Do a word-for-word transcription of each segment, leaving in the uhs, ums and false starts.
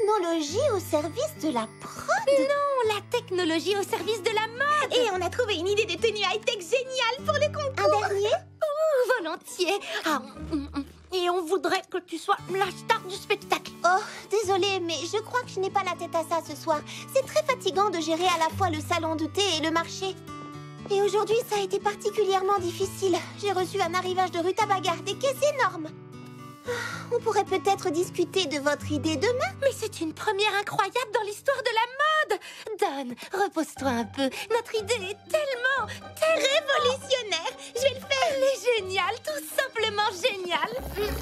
technologie au service de la prod? Non, la technologie au service de la mode. Et on a trouvé une idée de tenue high-tech géniale pour le concours. Un dernier? Oh, volontiers. Ah, et on voudrait que tu sois la star du spectacle. Oh, désolée, mais je crois que je n'ai pas la tête à ça ce soir. C'est très fatigant de gérer à la fois le salon de thé et le marché. Et aujourd'hui, ça a été particulièrement difficile. J'ai reçu un arrivage de rutabaga, des caisses énormes. On pourrait peut-être discuter de votre idée demain. Mais c'est une première incroyable dans l'histoire de la mode. Don, repose-toi un peu. Notre idée est tellement, tellement... révolutionnaire. Je vais le faire. Elle est géniale, tout simplement géniale.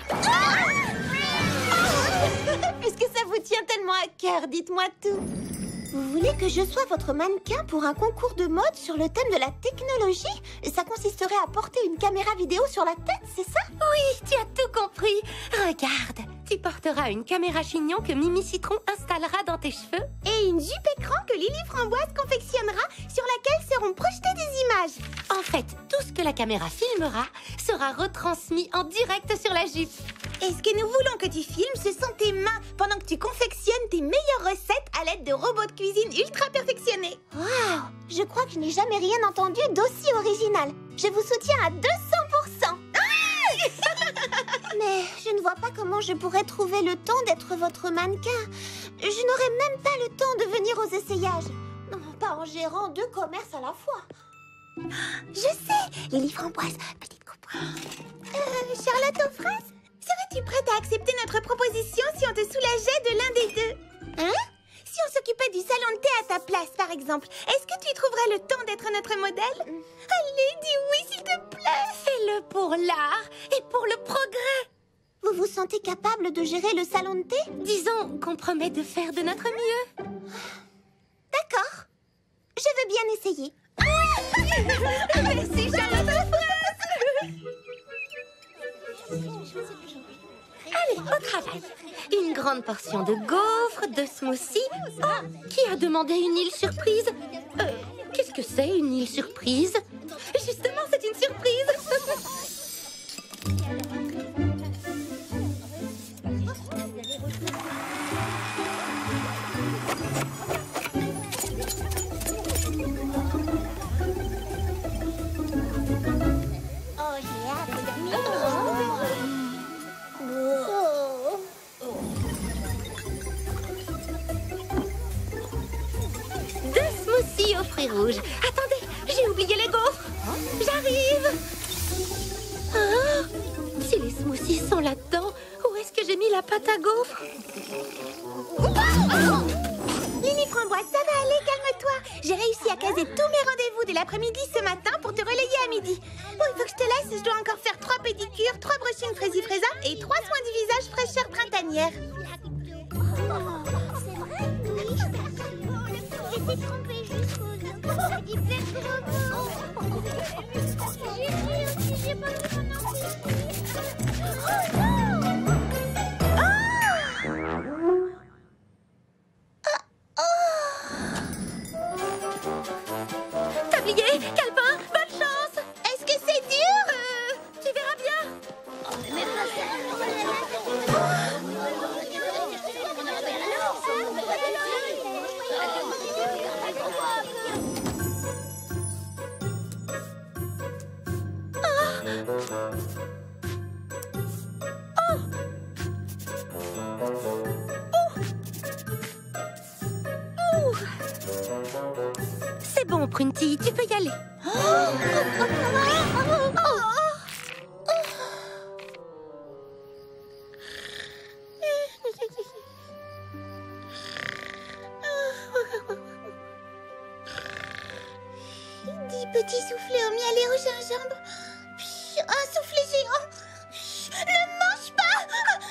Puisque ça vous tient tellement à cœur, dites-moi tout. Vous voulez que je sois votre mannequin pour un concours de mode sur le thème de la technologie? Ça consisterait à porter une caméra vidéo sur la tête, c'est ça? Oui, tu as tout compris. Regarde, tu porteras une caméra chignon que Mimi Citron installera dans tes cheveux. Et une jupe écran que Lily Framboise confectionnera sur laquelle seront projetées des images. En fait, tout ce que la caméra filmera sera retransmis en direct sur la jupe. Et ce que nous voulons que tu filmes, ce sont tes mains pendant que tu confectionnes tes meilleures recettes à l'aide de robots de cuisine ultra perfectionnés. Waouh! Je crois que je n'ai jamais rien entendu d'aussi original. Je vous soutiens à deux cents pour cent. Mais je ne vois pas comment je pourrais trouver le temps d'être votre mannequin. Je n'aurais même pas le temps de venir aux essayages. Non, pas en gérant deux commerces à la fois. Je sais, Lily Framboise, petite coupe. Euh, Charlotte aux fraises, serais-tu prête à accepter notre proposition si on te soulageait de l'un des deux? Hein? Si on s'occupait du salon de thé à ta place, par exemple, est-ce que tu trouverais le temps d'être notre modèle? Allez, dis oui, s'il te plaît. Fais-le pour l'art et pour le progrès. Vous vous sentez capable de gérer le salon de thé? Disons qu'on promet de faire de notre mieux. D'accord. Je veux bien essayer. Merci, Charlotte aux fraises. Allez, au travail. Une grande portion de gaufres, de smoothie. Oh, qui a demandé une île surprise? euh, Qu'est-ce que c'est, une île surprise? Justement, c'est une surprise. Aux fruits rouges. Attendez, j'ai oublié les gaufres. J'arrive. Ah, si les smoothies sont là-dedans, où est-ce que j'ai mis la pâte à gaufres? Lily Framboise, ça va aller, calme-toi. J'ai réussi à caser tous mes rendez-vous de l'après-midi ce matin pour te relayer à midi. Bon, il faut que je te laisse, je dois encore faire trois pédicures, trois brushings fraisi fraisa et trois soins du visage fraîcheur printanière. C'est vrai, oui. J'étais trompée jusqu'aux yeux. Ça dit plein de robots. J'ai pris aussi, j'ai pas vu mon enfant. Oh non! Tablier, calepin, bonne chance. Est-ce que c'est dur? Euh, tu verras bien. C'est bon, Prunty, tu peux y aller. Dix petits soufflets au miel et au gingembre. Puis un soufflet géant. Ne mange pas!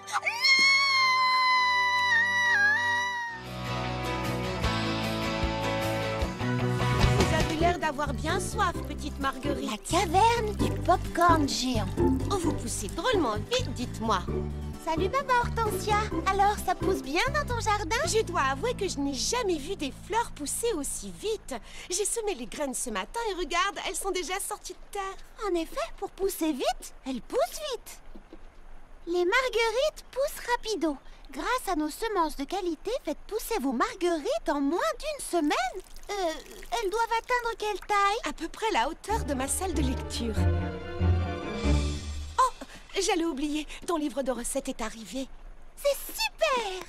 Vous avez l'air d'avoir bien soif, petite Marguerite. La caverne du popcorn géant. Oh, vous poussez drôlement vite, dites-moi. Salut Baba Hortensia. Alors, ça pousse bien dans ton jardin? Je dois avouer que je n'ai jamais vu des fleurs pousser aussi vite. J'ai semé les graines ce matin et regarde, elles sont déjà sorties de terre. En effet, pour pousser vite, elles poussent vite. Les marguerites poussent rapido. Grâce à nos semences de qualité, faites pousser vos marguerites en moins d'une semaine. Euh, elles doivent atteindre quelle taille? À peu près la hauteur de ma salle de lecture. Oh, j'allais oublier, ton livre de recettes est arrivé. C'est super!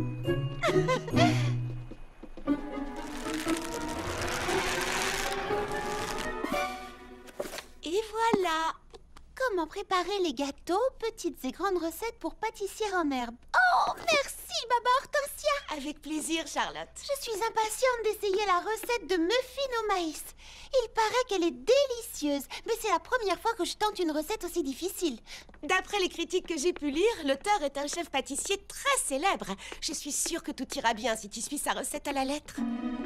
Et voilà! Comment préparer les gâteaux, petites et grandes recettes pour pâtissière en herbe. Oh, merci, Baba Hortensia! Avec plaisir, Charlotte. Je suis impatiente d'essayer la recette de muffins au maïs. Il paraît qu'elle est délicieuse, mais c'est la première fois que je tente une recette aussi difficile. D'après les critiques que j'ai pu lire, l'auteur est un chef pâtissier très célèbre. Je suis sûre que tout ira bien si tu suis sa recette à la lettre.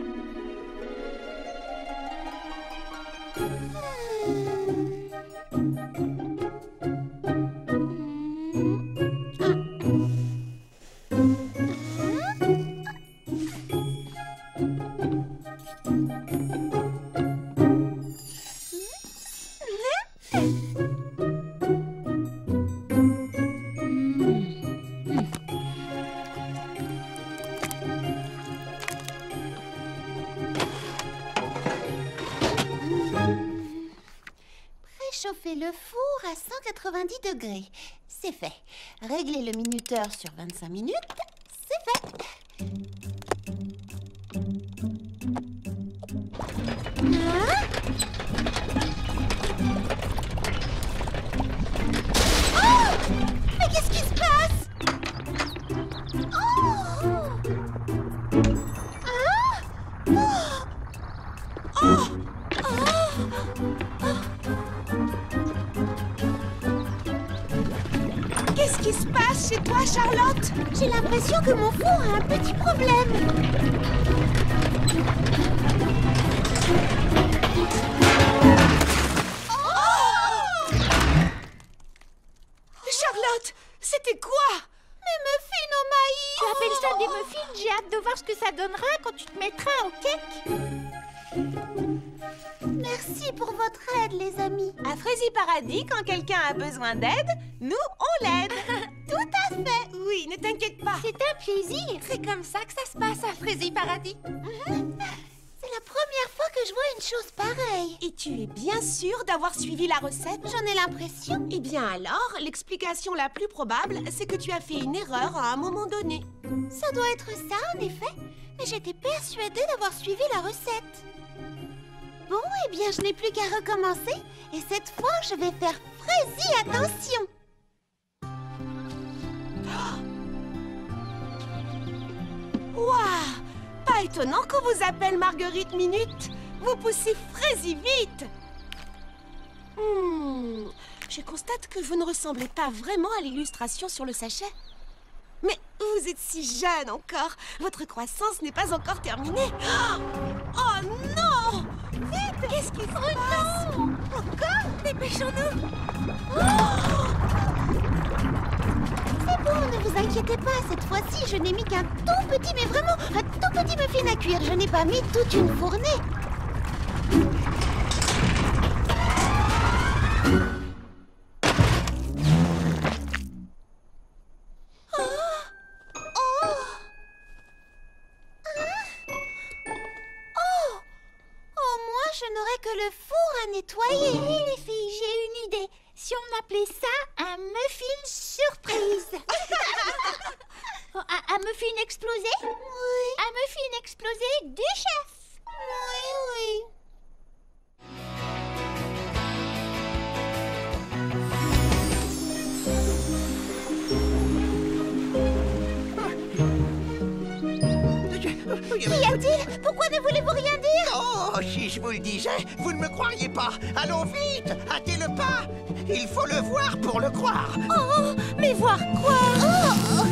Préchauffer le four à cent quatre-vingt-dix degrés. C'est fait. Régler le minuteur sur vingt-cinq minutes. C'est fait. Hein? Oh! Mais qu'est-ce qui se passe? Oh! Hein? Oh! Oh! Qu'est-ce qui se passe chez toi, Charlotte? J'ai l'impression que mon four a un petit problème. Oh! Charlotte, c'était quoi? Mes muffins au maïs. Tu appelles ça des muffins? J'ai hâte de voir ce que ça donnera quand tu te mettras au cake. Merci pour votre aide, les amis. À Frazy Paradis, quand quelqu'un a besoin d'aide, nous, on l'aide. Tout à fait. Oui, ne t'inquiète pas. C'est un plaisir. C'est comme ça que ça se passe à Frazy Paradis. C'est la première fois que je vois une chose pareille. Et tu es bien sûre d'avoir suivi la recette? J'en ai l'impression. Eh bien alors, l'explication la plus probable, c'est que tu as fait une erreur à un moment donné. Ça doit être ça, en effet. Mais j'étais persuadée d'avoir suivi la recette. Bon, eh bien, je n'ai plus qu'à recommencer. Et cette fois, je vais faire Frazy attention. Waouh! Pas étonnant qu'on vous appelle Marguerite Minute. Vous poussez Frazy vite. Hmm, je constate que vous ne ressemblez pas vraiment à l'illustration sur le sachet. Mais vous êtes si jeune encore. Votre croissance n'est pas encore terminée. Oh non! Vite! Qu'est-ce qui se passe? Oh non! Encore? Dépêchons-nous! C'est bon, ne vous inquiétez pas. Cette fois-ci, je n'ai mis qu'un tout petit, mais vraiment un tout petit muffin à cuire. Je n'ai pas mis toute une fournée. Je n'aurai que le four à nettoyer. Hé les filles, j'ai une idée. Si on appelait ça un muffin surprise. Oh, un, un muffin explosé? Oui. Un muffin explosé du chef. Oui, oui. Qu'y a-t-il? Pourquoi ne voulez-vous rien dire? Oh, si je vous le disais, vous ne me croiriez pas. Allons vite, hâtez le pas. Il faut le voir pour le croire. Oh, mais voir quoi? Oh.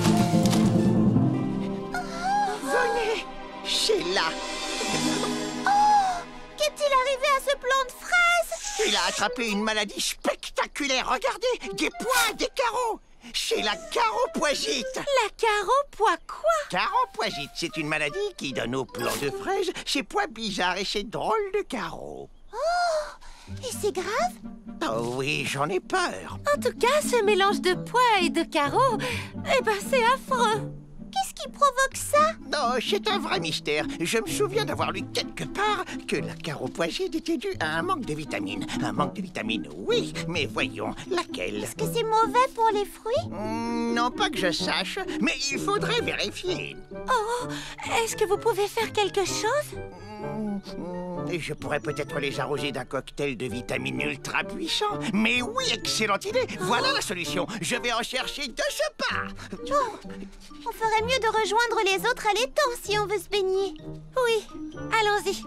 Venez, Sheila. Oh, qu'est-il arrivé à ce plant de fraises? Il a attrapé une maladie spectaculaire. Regardez, des pois, des carreaux. Chez la caropoisite. La caropois quoi? Caropoisite, c'est une maladie qui donne aux plants de fraises ces pois bizarres et ces drôles de carreaux. Oh, et c'est grave? Oh oui, j'en ai peur. En tout cas, ce mélange de pois et de carreaux, eh ben c'est affreux. Qu'est-ce qui provoque ça? Non, c'est un vrai mystère. Je me souviens d'avoir lu quelque part que la caropoiside était due à un manque de vitamines. Un manque de vitamines, oui, mais voyons, laquelle? Est-ce que c'est mauvais pour les fruits? Hmm, Non, pas que je sache, mais il faudrait vérifier. Oh, est-ce que vous pouvez faire quelque chose? Hmm, hmm, Je pourrais peut-être les arroser d'un cocktail de vitamines ultra puissant. Mais oui, excellente idée. Voilà la solution. Je vais en chercher de ce pas. Oh, on ferait mieux de rejoindre les autres à l'étang si on veut se baigner. Oui, allons-y.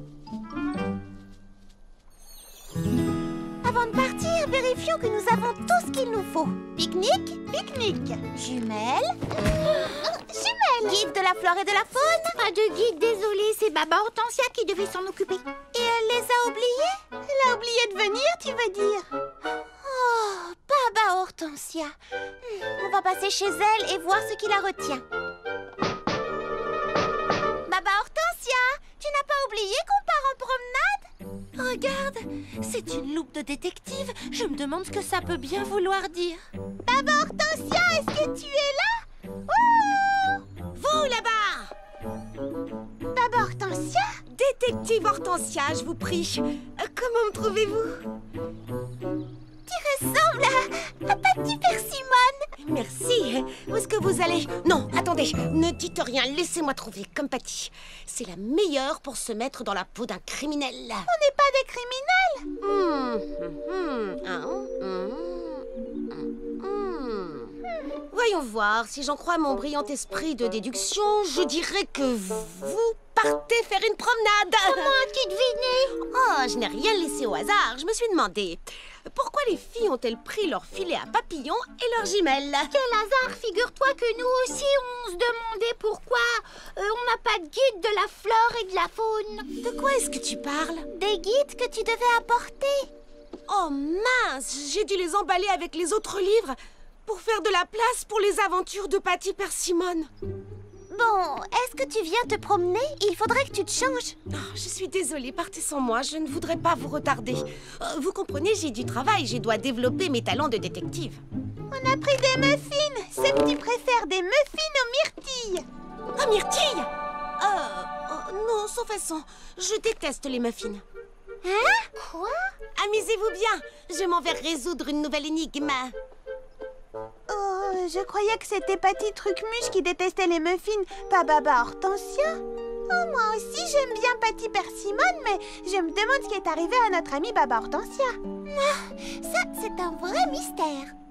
Avant de partir, vérifions que nous avons tout ce qu'il nous faut. Pique-nique, pique-nique. Jumelles. Oh, jumelles. Guide de la flore et de la faune. Pas de guide, désolée, c'est Baba Hortensia qui devait s'en occuper. Et elle les a oubliés? Elle a oublié de venir, tu veux dire? Oh, Baba Hortensia. Hmm, On va passer chez elle et voir ce qui la retient. Baba Hortensia, tu n'as pas oublié qu'on part en promenade? Regarde, c'est une loupe de détective. Je me demande ce que ça peut bien vouloir dire. Baba Hortensia, est-ce que tu es là? Ouh! Vous, là-bas! Baba Hortensia? Détective Hortensia, je vous prie. Euh, Comment me trouvez-vous? Tu ressembles à, à Patty Persimmon. Merci. Où est-ce que vous allez? Non, attendez, ne dites rien, laissez-moi trouver, comme Patty. C'est la meilleure pour se mettre dans la peau d'un criminel. On n'est pas des criminels. Hmm, hmm, hmm, hein, hmm, hmm, hmm. Voyons voir, si j'en crois mon brillant esprit de déduction, je dirais que vous partez faire une promenade. Comment as-tu deviné? Oh, je n'ai rien laissé au hasard. Je me suis demandé pourquoi les filles ont-elles pris leur filet à papillons et leurs jumelles. Quel hasard, figure-toi que nous aussi on se demandait pourquoi euh, on n'a pas de guide de la flore et de la faune. De quoi est-ce que tu parles? Des guides que tu devais apporter. Oh mince, j'ai dû les emballer avec les autres livres pour faire de la place pour les aventures de Patty Persimmon. Bon, est-ce que tu viens te promener? Il faudrait que tu te changes. Oh, je suis désolée, partez sans moi, je ne voudrais pas vous retarder. Euh, vous comprenez, j'ai du travail, je dois développer mes talents de détective. On a pris des muffins. C'est que tu préfères des muffins aux myrtilles. Ah, myrtille! Euh, oh, non, sans façon, je déteste les muffins. Hein? Quoi? Amusez-vous bien, je m'en vais résoudre une nouvelle énigme. Oh, je croyais que c'était Patty Trucmuche qui détestait les muffins, pas Baba Hortensia. Oh, moi aussi, j'aime bien Patty Persimmon, mais je me demande ce qui est arrivé à notre amie Baba Hortensia. Ah, ça, c'est un vrai mystère.